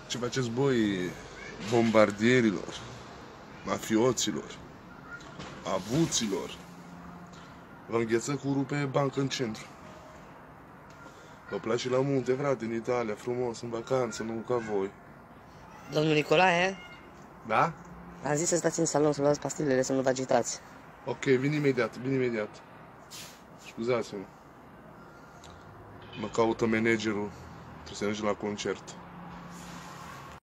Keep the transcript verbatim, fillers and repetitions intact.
Ce faceți voi, bombardierilor, mafioților, avuților? Vă îngheță curul pe bancă în centru. Vă place la munte, frate, în Italia, frumos, în vacanță, nu ca voi. Domnul Nicolae? Da? Am zis să stați în salon să luați pastilele, să nu vă agitați. Ok, vin imediat, vin imediat. Scuzați-mă. Mă caută managerul, trebuie să mergem la concert.